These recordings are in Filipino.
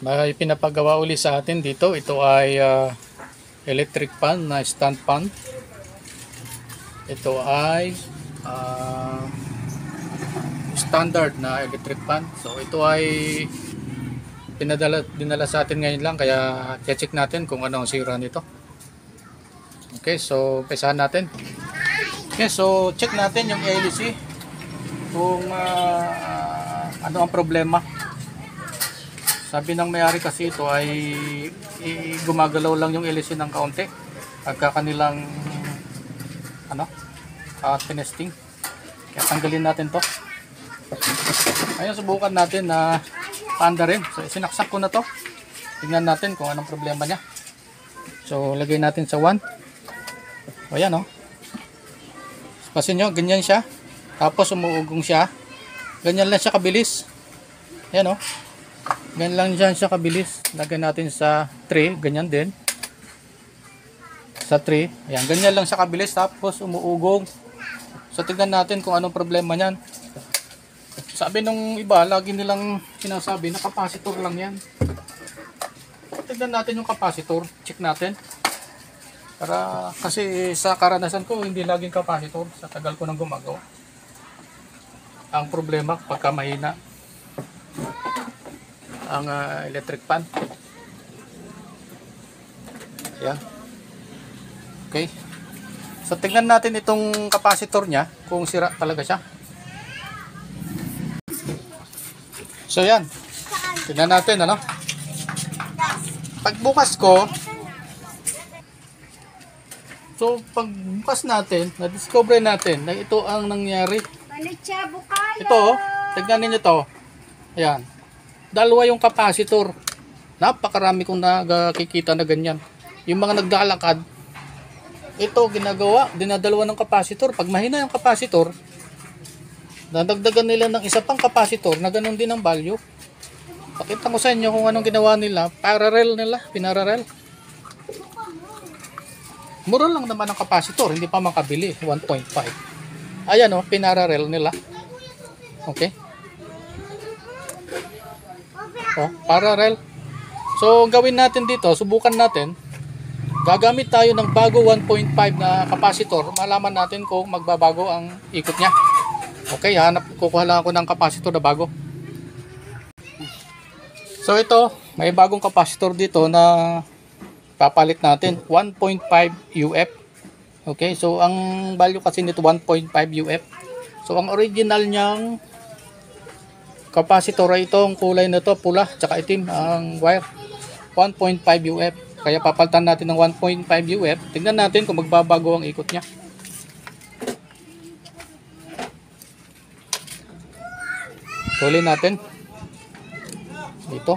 May pinapagawa uli sa atin dito. Ito ay electric fan na stand fan. Ito ay standard na electric fan. So ito ay dinala sa atin ngayon lang, kaya check natin kung ano ang sira nito. Okay, so umpisahan natin. Okay, so check natin yung LC kung ano ang problema. Sabi ng may-ari kasi ito ay gumagalaw lang yung LC ng kaunti pagka kanilang tinesting. Kaya tanggalin natin to. Ayun, subukan natin na paanda rin. So sinaksak ko na to. Tingnan natin kung anong problema niya. So lagay natin sa 1. O yan o. Pasin nyo, ganyan siya. Tapos umuugong siya. Ganyan lang siya kabilis. Yan o. Ganyan lang siya kabilis. Lagay natin sa 3. Ganyan din. Sa 3. Ayan, ganyan lang siya kabilis. Tapos umuugong. So tignan natin kung anong problema niyan. Sabi nung iba, lagi nilang sinasabi na capacitor lang yan. Tignan natin yung capacitor. Check natin. Para kasi sa karanasan ko, hindi laging capacitor. Sa tagal ko nang gumagawa. Ang problema pagka mahina ang electric fan. Ayan. Okay. So tingnan natin itong capacitor niya kung sira talaga siya. So yan. Tingnan natin ano. Pagbukas ko, so pagbukas natin, na-discover natin na ito ang nangyari. Ito, tignan niyo to. Ayan. Dalawa yung capacitor. Napakarami kong nakikita na ganyan. Yung mga nagdalakad, ito ginagawa, dinadalawa ng capacitor. Pag mahina yung capacitor, dadagdagan nila ng isa pang capacitor na ganun din ang value. Pakita ko sa inyo kung anong ginawa nila. Parallel nila, pinarallel. Mura lang naman ang capacitor, hindi pa makabili, 1.5. Ayan o, pinarallel nila. Okay. O, parallel. So, gawin natin dito, subukan natin. Gagamit tayo ng bago 1.5 na capacitor. Malaman natin kung magbabago ang ikot niya. Okay, kukuha lang ako ng capacitor na bago. So, ito, may bagong capacitor dito na papalit natin, 1.5 UF. Okay, so ang value kasi nito 1.5 UF. So ang original niyang capacitor ay itong kulay na to, pula tsaka itim ang wire, 1.5 UF. Kaya papalitan natin ng 1.5 UF. Tingnan natin kung magbabago ang ikot niya. Tuloy natin dito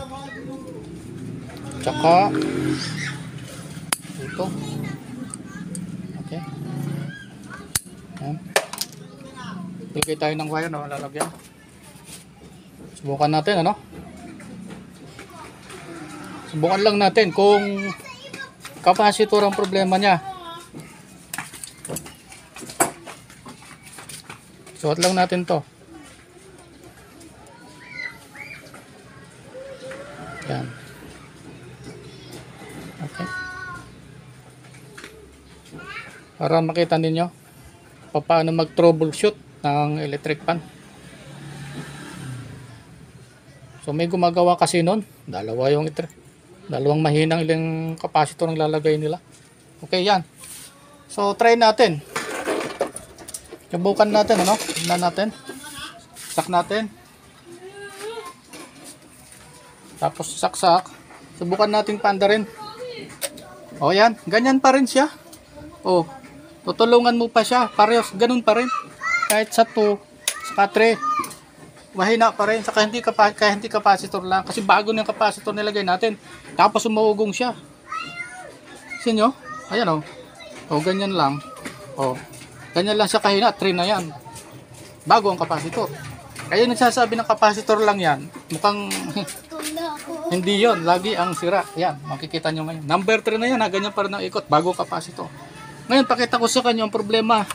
tsaka dito. Okay. Ayan. Ilagay tayo ng wire na lalagyan. Subukan natin ano. Subukan lang natin kung capacitor ang problema niya. Suot lang natin to. Yan. Okay. Para makita ninyo paano mag-troubleshoot ng electric fan. So may gumagawa kasi nun, dalawang mahinang ilang capacitor ang lalagay nila. Okay, yan. So try natin. Subukan natin ano? Tingnan natin. Sak natin. Tapos saksak. Subukan nating paanda rin. O yan, ganyan pa rin siya. O, tutulungan mo pa siya. Parehas, ganun pa rin. Kahit sa 2, sa 3, mahina pa rin. Saka hindi capacitor lang. Kasi bago na yung capacitor nilagay natin. Tapos umuugong siya. Kasi nyo? Ayan o. O, ganyan lang. O, ganyan lang siya kahina. 3 na yan. Bago ang capacitor. Kaya nagsasabi ng capacitor lang yan. Mukhang hindi yon, lagi ang sira. Yan, makikita nyo ngayon. Number 3 na yan, ha? Ganyan pa rin ang ikot, bago capacitor. Ngayon, pakita ko sa kanyo ang problema.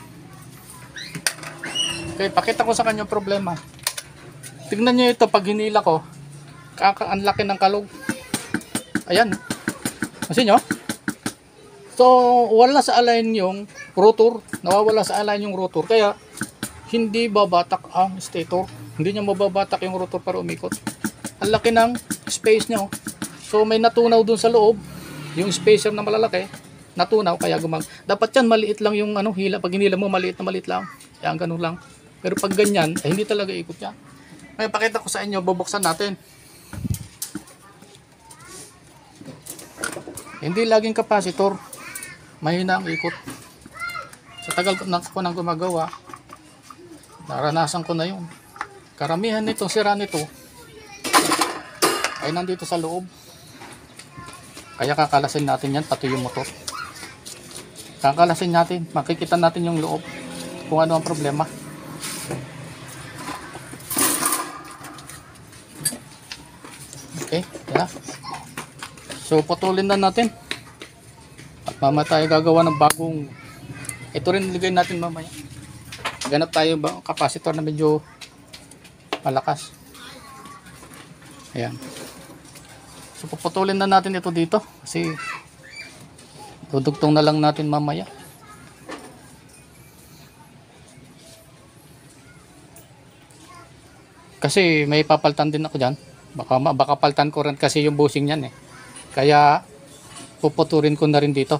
Okay, pakita ko sa kanyo ang problema. Tignan nyo ito, pag hinila ko, Ang laki ng kalog. Ayan. Kasi nyo? So, wala sa align yung rotor. Nawawala sa align yung rotor. Kaya, hindi babatak ang stator. Hindi niya mababatak yung rotor para umikot. Ang laki ng space niya. So, may natunaw dun sa loob. Yung spacer na malalaki, natunaw. Kaya dapat yan, maliit lang yung hila. Pag hinila mo, maliit lang. Kaya ganun lang. Pero pag ganyan, hindi talaga ikot yan. May pakita ko sa inyo, bubuksan natin. Hindi laging kapasitor. Mahina ang ikot. Sa tagal ko nang gumagawa, naranasan ko na yun. Karamihan nito, sira nito, ay nandito sa loob. Kaya kakalasin natin yan, pati yung motor. Kakalasin natin, makikita natin yung loob, kung ano ang problema. Okay, yeah. So putulin na natin. At mamaya tayo gagawa ng bagong. Ito rin nilagay natin mamaya. Ganap tayo ba kapasitor na medyo malakas. Ayan. So puputulin na natin ito dito kasi dudugtong na lang natin mamaya. Kasi may papaltan din ako dyan. Baka paltan ko rin kasi yung bushing niyan eh. Kaya puputurin ko na rin dito.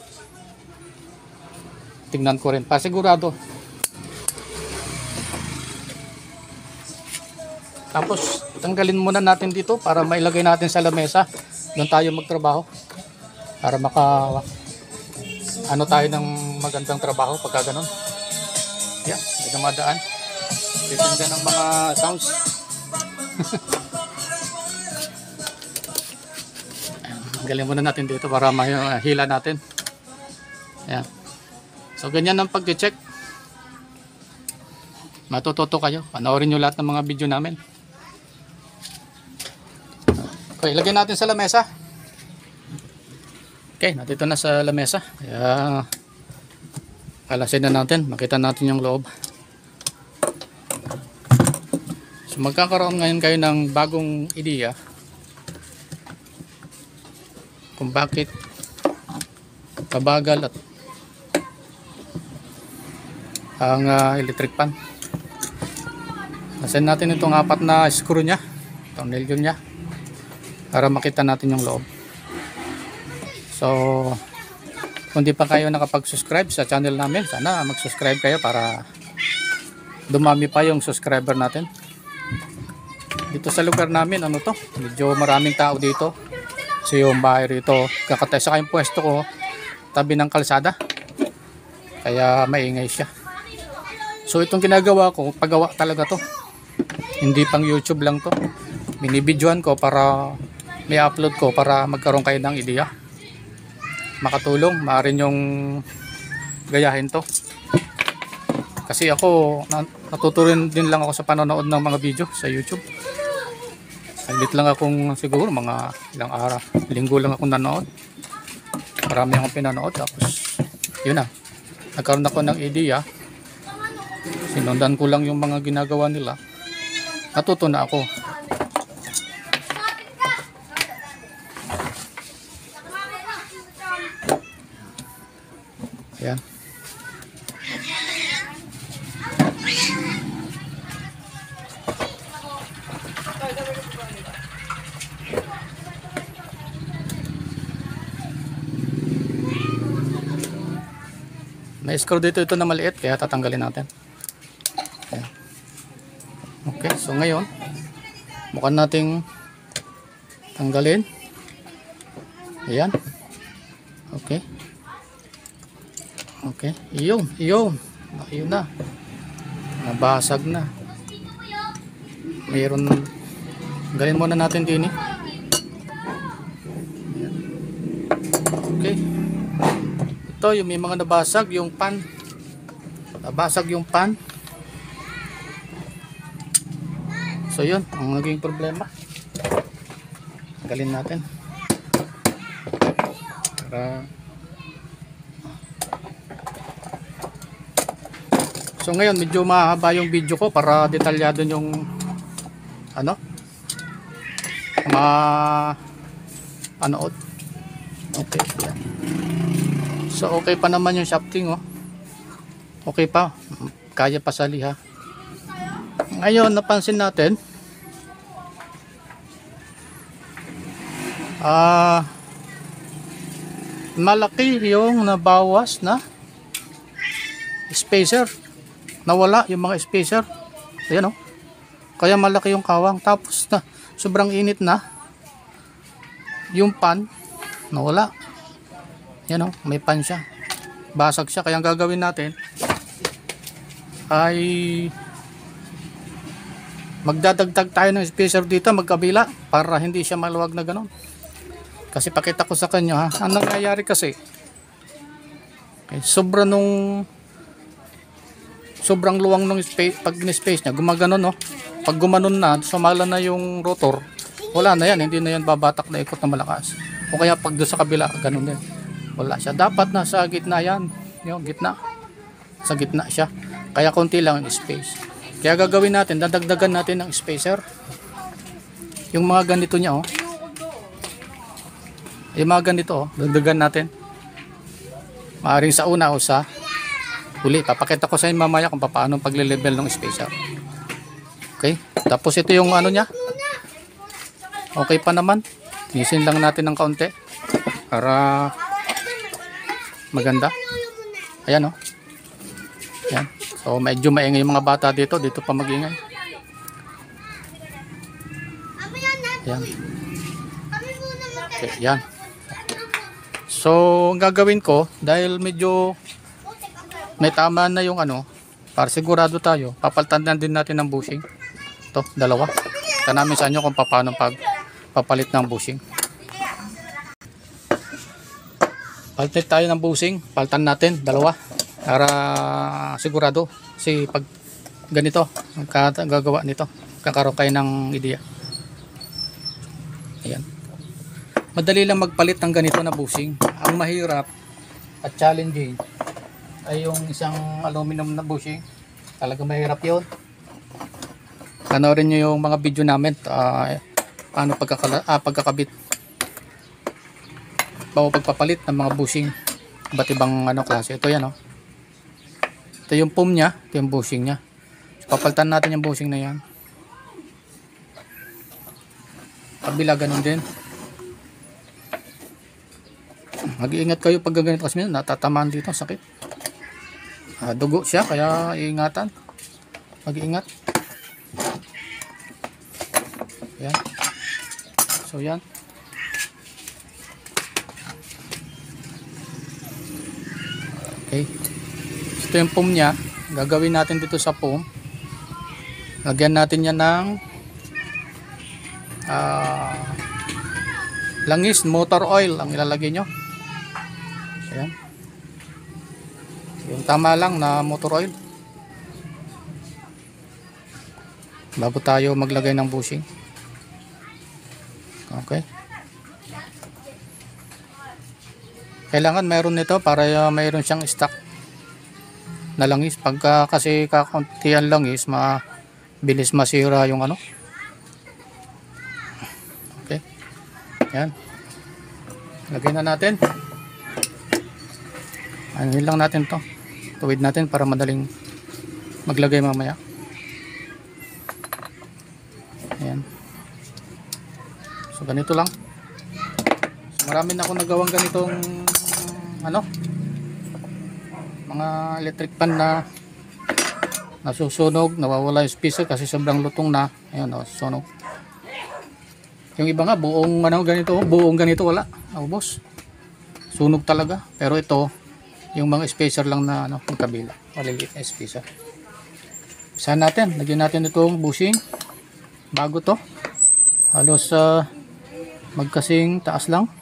Tingnan ko rin. Pasigurado. Tapos tanggalin muna natin dito para mailagay natin sa lamesa. Doon tayo magtrabaho. Para tayo ng magandang trabaho pagka ganun. Yeah, may dumadaan. Titinda ng mga sounds. Galing muna natin dito para mahila natin. Ayan. So ganyan ang pag-check. Matututo kayo. Panoorin nyo lahat ng mga video namin. Okay, ilagay natin sa lamesa. Okay, natito na sa lamesa. Kaya kalasin na natin. Makita natin yung loob. So magkakaroon ngayon kayo ng bagong ideya kung bakit kabagal at ang electric pan. Nasin natin itong 4 na screw nya, itong nilyo nya, para makita natin yung loob. So kung di pa kayo nakapag-subscribe sa channel namin, sana mag-subscribe kayo para dumami pa yung subscriber natin. Dito sa lugar namin, medyo maraming tao dito. So yung bahay rito, kakatay sa kayong pwesto ko, tabi ng kalsada. Kaya maingay siya. So itong ginagawa ko, paggawa talaga to. Hindi pang YouTube lang to. Binibidyoan ko para may upload ko para magkaroon kayo ng ideya. Makatulong, maaaring yung gayahin to. Kasi ako, natuturin din lang ako sa panonood ng mga video sa YouTube. Saglit lang akong siguro mga ilang araw, linggo lang akong nanood. Marami akong pinanood tapos yun na. Nagkaroon ako ng ideya. Sinundan ko lang yung mga ginagawa nila. Natuto na ako. Ayan. May screw dito ito na maliit kaya tatanggalin natin. Ayan. Okay, so ngayon mukhang nating tanggalin. Ayan. Okay. Okay, iyon na. Nabasag na. Mayroon, galin muna natin din eh. Okay. Ito yung may mga nabasag yung pan. Nabasag yung pan. So yun, ang naging problema. Galin natin. Para so ngayon medyo mahaba yung video ko para detalyado yung mapanood. Okay, yan. So okay pa naman yung shafting, oh. Okay pa, kaya pa sa liha. Ngayon napansin natin, malaki yung nabawas na spacer. Nawala yung mga spacer. Ayan, oh. Kaya malaki yung kawang. Tapos na sobrang init na yung pan, nawala. Yan, oh, may pan siya. Basag siya. Kaya ang gagawin natin ay magdadagdag tayo ng spacer dito magkabila para hindi siya maluwag na gano'n. Kasi pakita ko sa kanya, ha, ang nangyayari kasi, okay, sobrang luwang ng space. Pag ni-space niya gumaganon, no? Pag gumanon na, sumala na yung rotor, wala na yan, hindi na yan babatak na ikot na malakas. O kaya pag doon sa kabila, ganun din, wala siya. Dapat nasa gitna yan, yung gitna, sa gitna siya, kaya konti lang yung space. Kaya gagawin natin, dadagdagan natin ng spacer. Yung mga ganito niya, oh, yung mga ganito, oh, dagdagan natin. Maaring sa una o sa huli. Papakita ko sa inyo mamaya kung paano pagle-level ng spacer. Okay, tapos ito yung ano niya, okay pa naman. Nisin lang natin ng kaunti para maganda. Ayan, oh. Ayan. So medyo maingay yung mga bata dito pa magingay. Ayan. Okay, yan. So ang gagawin ko, dahil medyo may tama na yung ano, para sigurado tayo, papalitan na din natin ng bushing. Ito, dalawa. Ito namin sa inyo kung paano papalit ng bushing. Palitan tayo ng bushing, palitan natin, dalawa. Para sigurado. Kasi pag ganito, gagawa nito, kakaroon kayo ng ideya. Ayan. Madali lang magpalit ng ganito na bushing. Ang mahirap at challenging ay yung isang aluminum na bushing. Talaga mahirap yun. Panoorin nyo yung mga video namin, paano pagkakabit bago pagpapalit ng mga bushing, iba't ibang ano klase. Ito yan, oh. Ito yung foam nya, ito yung bushing nya. So, papalitan natin yung bushing na yan. Kabila ganun din. Mag-iingat kayo pag ganito kasi natatamaan dito, sakit. Dugo siya, kaya iingatan. Mag-iingat. Yan. So yan. Okay. Ito yung foam nya. Gagawin natin dito sa foam. Lagyan natin yan ng langis, motor oil ang ilalagay nyo. Ayan. Yung tama lang na motor oil. Bago tayo maglagay ng bushing. Okay. Kailangan mayroon nito para mayroon siyang stock na langis. Pagka kasi kakauntihan langis, mabilis masira yung ano. Okay. Yan. Lagay na natin. Anuhin lang natin to. Tuwid natin para madaling maglagay mamaya. Ayan. So ganito lang. So, marami na akong nagawang ganitong ano, mga electric pan na nasusunog, nawawala yung spacer kasi sobrang lutong na. Ayan, oh, sunog. Yung iba nga buong ano ganito wala, naubos. Sunog talaga. Pero ito yung mga spacer lang na ano, magkabila, maliliit na spacer. Saan natin, lagyan natin itong bushing bago to, halos magkasing taas lang.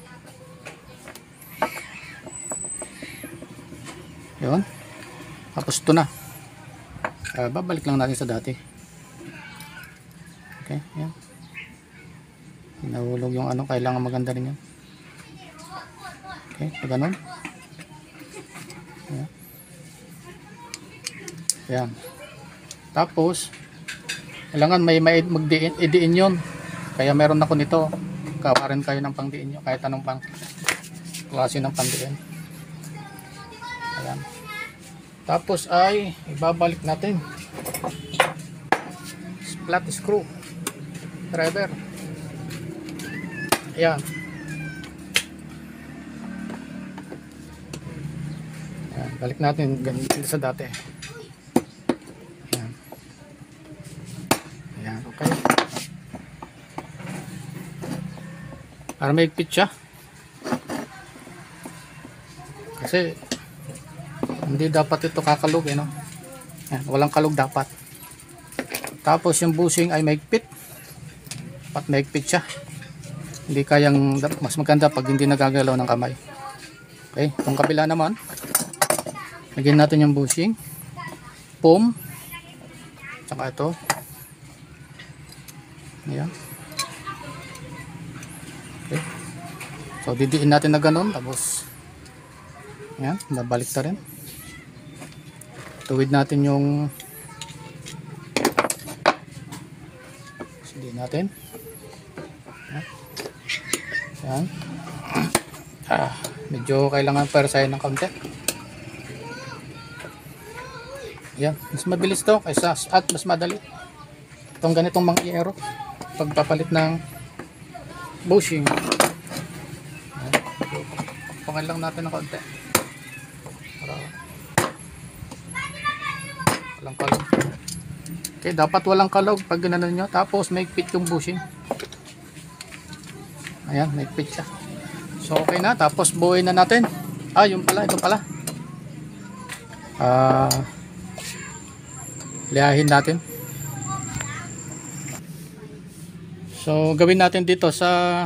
Yun, tapos ito na, babalik lang natin sa dati. Okay, yan, nahulog yung ano, kailangan maganda rin yan. Okay, so ganun. Ayan. Ayan. Tapos kailangan may idiin yun Kaya meron ako nito. Kawa rin kayo ng pangdiin nyo. Kahit anong pang klase ng pangdiin. Ayan. Tapos ay ibabalik natin. Flat screw. Driver. Ayan. Ayan. Balik natin ganito sa dati. Ayan. Ayan. Okay. Para maigpit siya. Kasi hindi dapat ito kakalog no? Ayan, walang kalog dapat. Tapos yung bushing ay maigpit. Dapat maigpit siya. Hindi kayang, mas maganda pag hindi nagagalaw ng kamay. Okay, itong kabila naman. Lagyan natin yung bushing. Foam. Tsaka ito. Ayan. Okay. So didiin natin na ganun. Tapos ayan, nabalik na rin. Tuwid natin yung hindi natin. Ayan. Medyo kailangan persahin ng kaunti. Ayan, mas mabilis to kaysa at mas madali. Itong ganitong mga i-aero pagpapalit ng bushing. Pangal lang natin ng kaunti. Para walang kalog. Okay, dapat walang kalog pag ginanon nyo. Tapos may fit yung bushing. Ayan, may fit siya. So okay na, tapos buuin na natin. Yung pala, ito pala. Liyahin natin. So gawin natin dito sa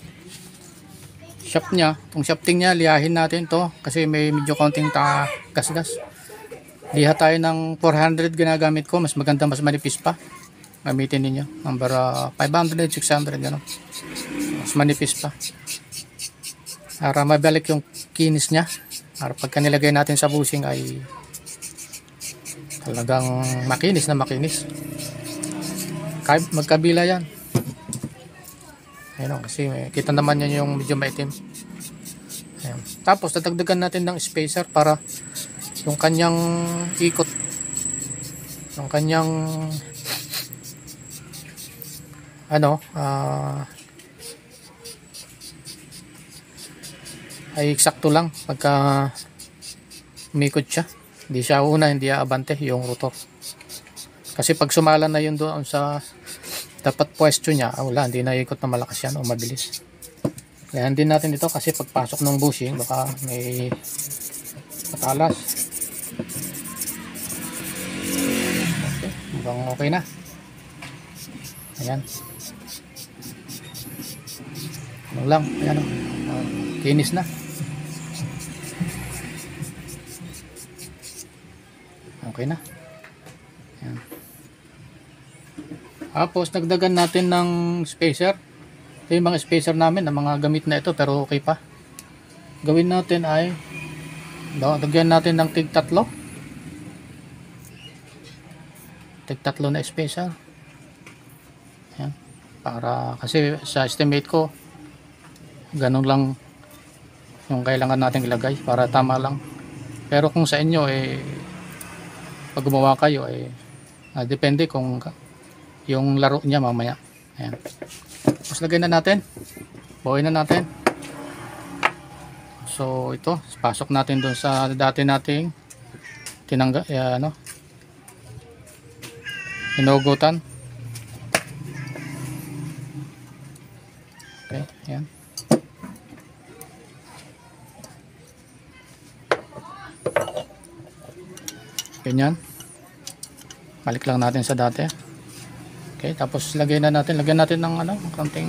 shaft niya, itong shafting niya, liyahin natin to kasi may medyo konting gas-gas. Liha tayo ng 400 ginagamit ko, mas maganda, mas manipis pa. Gamitin niyo number 500, 600 gano'n. Mas manipis pa. Para mabalik yung kinis niya. Para pagka nilagay natin sa bushing ay talagang makinis na makinis. Magkabila yan. Ayun, kasi kita naman yan yung medyo maitim. Ayun. Tapos dadagdagan natin ng spacer para yung kanyang ikot, yung kanyang ay eksakto lang pagka umikot siya. Hindi siya una, hindi aabante yung rotor. Kasi pag sumala na yun doon sa dapat pwesto niya, wala, hindi na ikot na malakas yan o mabilis. Kaya hindi natin ito kasi pagpasok ng bushing baka may patalas. Okay, mukhang okay na. Ayan. Ano lang, ayan, kinis na. Okay na. Ayan. Tapos nagdagan natin ng spacer. Ito yung mga spacer namin, ng mga gamit na ito pero okay pa. Gawin natin ay dagyan natin ng tig tatlo na spacer. Ayan. Para kasi sa estimate ko ganun lang yung kailangan natin ilagay para tama lang. Pero kung sa inyo pag gumawa kayo depende kung yung laro niya mamaya. Ayan. Tapos lagay na natin, buuin na natin. So ito, pasok natin doon sa dati nating hinugutan. Okay, ayan. Ganyan. Balik lang natin sa dati. Okay, tapos lagyan natin ng konting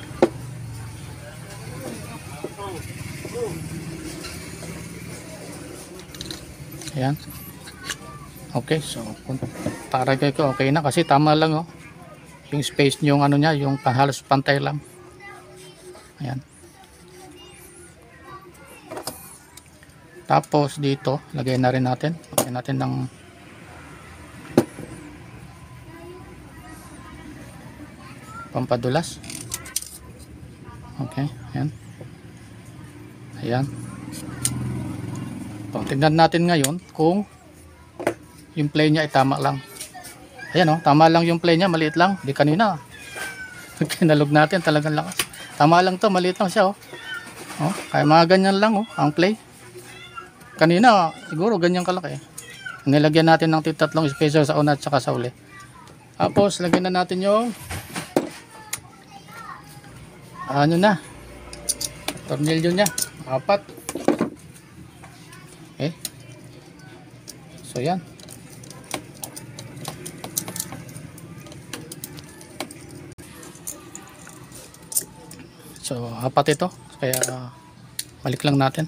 ayan. Okay, so para ko okay na kasi tama lang yung space yung niya, yung halos pantay lang. Ayan. Tapos dito lagyan na rin natin. Lagyan natin ng pampadulas. Okay, ayan. Ayan. So, tingnan natin ngayon kung yung play niya ay tama lang. Ayan, oh, tama lang yung play niya, maliit lang. Di kanina. Kinalog natin, talagang lakas. Tama lang to, maliit lang siya, oh. Oh, kaya mga ganyan lang, oh, ang play. Kanina, siguro ganyan kalaki. Nilagyan natin ng tatlong spacer sa una at saka sa uli. Tapos, lagyan na natin yung ano na, tornilyo niya, 4. Okay. So, yan. So, 4 ito. Kaya, balik lang natin.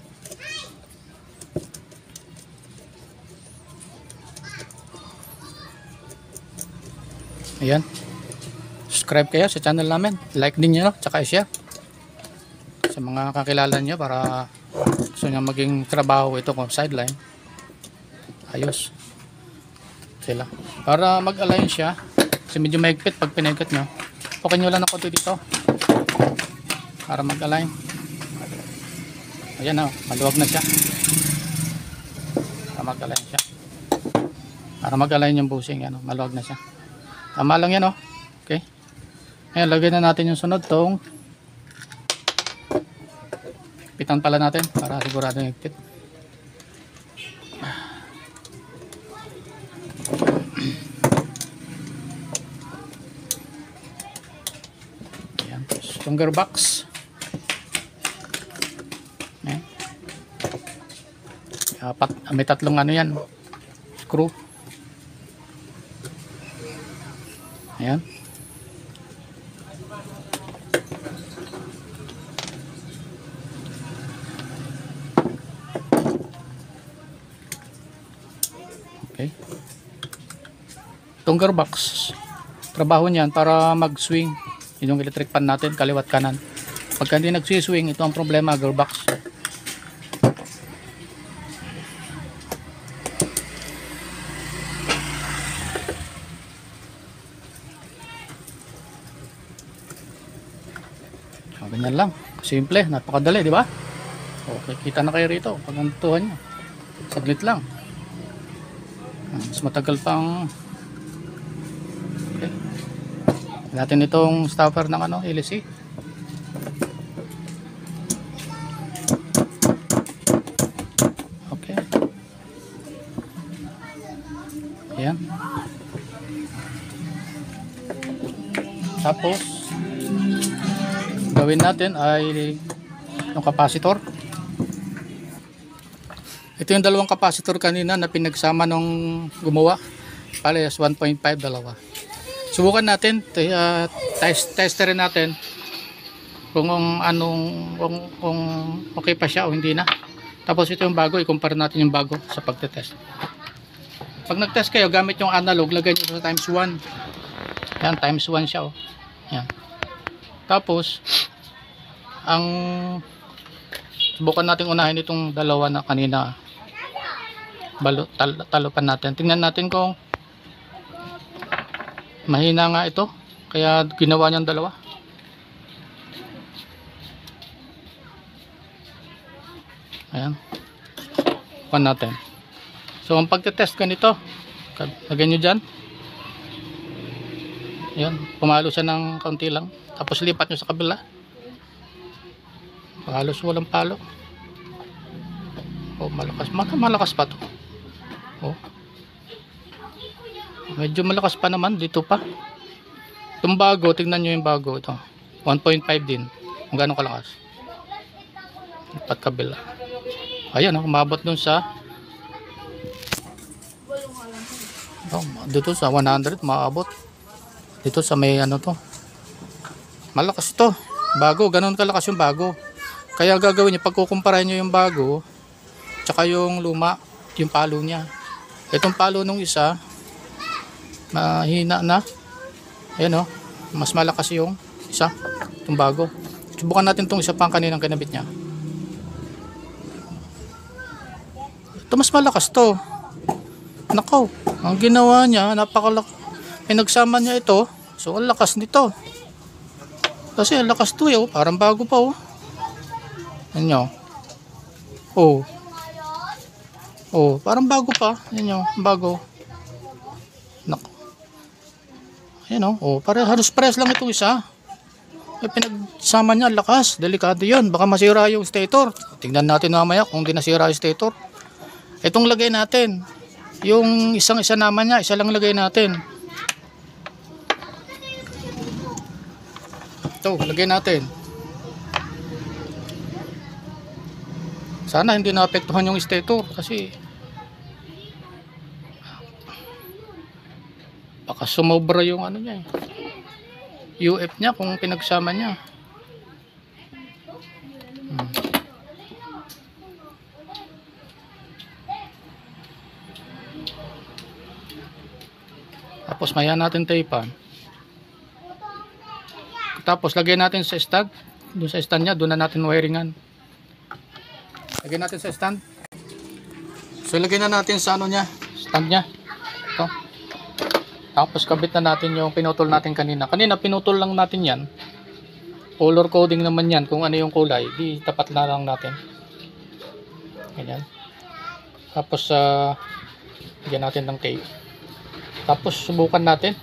Ayan. Subscribe kayo sa channel namin. Like din nyo, tsaka i-share sa mga kakilala nyo para gusto nyo maging trabaho ito kung sideline. Ayos. Sila. Para mag-align siya, kasi medyo mahigpit pag pinahigpit nyo. Okay nyo lang na konti dito. Para mag-align. Ayan, oh, maluwag na siya. Para mag-align siya. Para mag-align yung bushing, yan, oh, maluwag na siya. Tama lang yan, oh. Okay. Ayan, lagyan na natin yung sunod tong pitan pala natin para sigurado yung higpit. Ayan, stronger box. Ayan. May tatlong ano yan, screw. Ayan. Okay. Itong gearbox, trabaho niyan para mag-swing. Yun yung electric pan natin, kaliwat kanan. Pagka hindi nag-swing, ito ang problema, gearbox. Ganyan lang. Simple, napakadali, di ba? Okay, kita na kayo rito. Pag nantuhan nyo. Saglit lang. Mas matagal pang okay. Natin itong stopper ng ano, LC. Okay. Ayan. Tapos gawin natin ay yung capacitor. Ito yung dalawang capacitor kanina na pinagsama nung gumawa. Parehas 1.5 dalawa. Subukan natin, testerin natin kung kung okay pa siya o hindi na. Tapos ito yung bago, i-compare natin yung bago sa pagte-test. Pag nag-test kayo gamit yung analog, lagay nyo sa times 1. Yan, times 1 siya, oh. Yan. Tapos ang subukan natin unahin itong dalawa na kanina talupan natin. Tingnan natin kung mahina nga ito kaya ginawa niyang dalawa. Ayan, subukan natin. So ang pagtetest ganito, lagyan nyo dyan. Ayan, pumalo siya ng kaunti lang, tapos lipat nyo sa kabila. Halos walang palo. Oh, malakas pa to. Oh. Medyo malakas pa naman dito pa. Itong bago, tingnan niyo yung bago ito. 1.5 din. Kung gaano kalakas. Lipat kabila. Ayan, oh, umabot dun sa dito sa 100 maabot. Dito sa may ano to. Malakas ito. Bago, ganun kalakas yung bago. Kaya gagawin niyo, pagkukumpara niyo yung bago tsaka yung luma, yung palo niya. Itong palo nung isa mahina na. Ayan, oh, mas malakas yung isa, itong bago. Subukan natin itong isa pang kaninang kinabit niya. Ito mas malakas to. Nakaw, ang ginawa niya, pinagsama niya ito. So ang lakas nito. Kasi ang lakas to eh, oh. Parang bago pa oh. Yan nyo. Oh. Oh, parang bago pa. Yan nyo, bago. Nako. Ayan oh. Oh, halos pares lang ito isa. Eh, pinagsama niya, lakas. Delikado yun. Baka masira yung stator. Tingnan natin mamaya kung di nasira yung stator. Itong lagay natin. Yung isang-isa naman niya, isa lang lagay natin. Ito, lagay natin. Sana hindi naapektuhan yung stator kasi baka sumobra yung ano niya eh. UF niya kung pinagsama niya. Tapos maya natin tapean. Tapos lagay natin sa stand. Doon sa stand niya, doon na natin wiringan. Lagay natin sa stand. So lagay na natin sa ano niya, stand niya. Ito. Tapos kabit na natin yung pinutol natin kanina. Kanina pinutol lang natin yan. Color coding naman yan. Kung ano yung kulay, di tapat na lang natin. Ganyan. Tapos bigyan natin ng tape. Tapos subukan natin.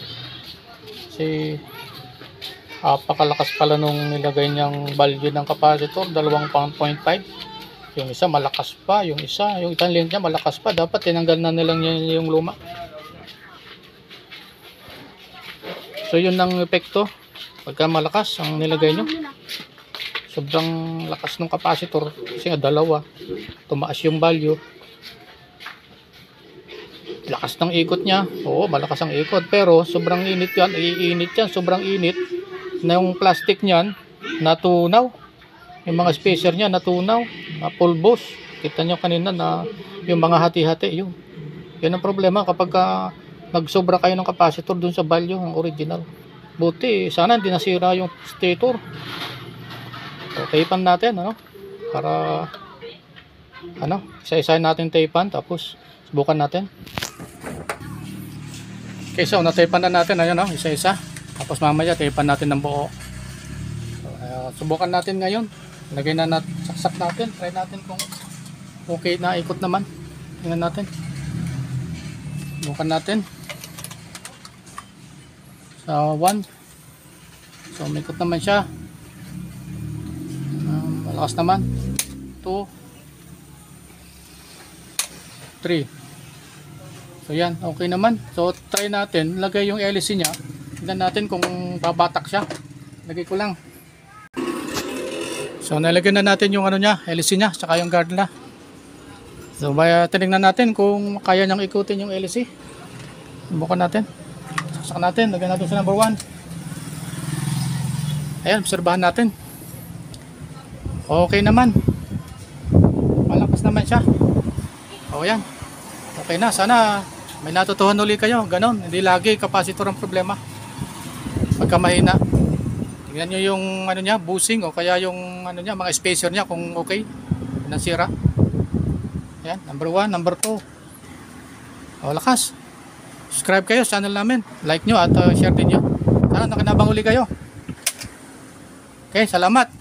Kasi pakalakas pala nung nilagay niyang value ng capacitor, 2.5. Yung isa malakas pa, yung isang link niya malakas pa. Dapat tinanggal na nilang niya yung luma. So yun ang epekto pagka malakas ang nilagay nyo. Sobrang lakas ng capacitor kasi nga dalawa. Tumaas yung value. Lakas ng ikot niya. Oo, malakas ang ikot. Pero sobrang init yan. Iinit yan. Sobrang init na yung plastic niyan natunaw. Yung mga spacer niya natunaw. Napulbos. Kita nyo kanina na yung mga hati-hati. Yun ang problema kapag nagsobra kayo ng capacitor dun sa value ng original. Buti sana hindi nasira yung stator. So tapean natin para isa-isa natin tapean tapos subukan natin. Okay, so na-tapean na natin isa-isa. Tapos mamaya tapean natin ng buo. So, subukan natin ngayon. Lagay na natin, saksak natin, try natin kung okay na ikot naman. Tingnan natin. Subukan natin. Sa 1. So may ikot naman siya. Malakas naman. 2. 3. So yan, okay naman. So try natin, lagay yung LC niya. Tingnan natin kung babatak siya. Lagay ko lang. So nalagyan na natin yung niya, LC niya, saka yung guard na. So tinignan natin kung kaya niyang ikutin yung LC. Subukan natin. Saksak natin, lagyan natin sa number 1. Ayan, obserbahan natin. Okay naman. Malakas naman siya. O yan. Okay na, sana may natutuhan uli kayo. Ganon, hindi lagi capacitor ang problema. Pagka mahina. Tingnan nyo yung niya, bushing o kaya yung niya, mga spacer niya kung okay. Nasira. Ayan, number 1, number 2. O lakas. Subscribe kayo sa channel namin. Like nyo at share din nyo. Sana nakinabang uli kayo. Okay, salamat.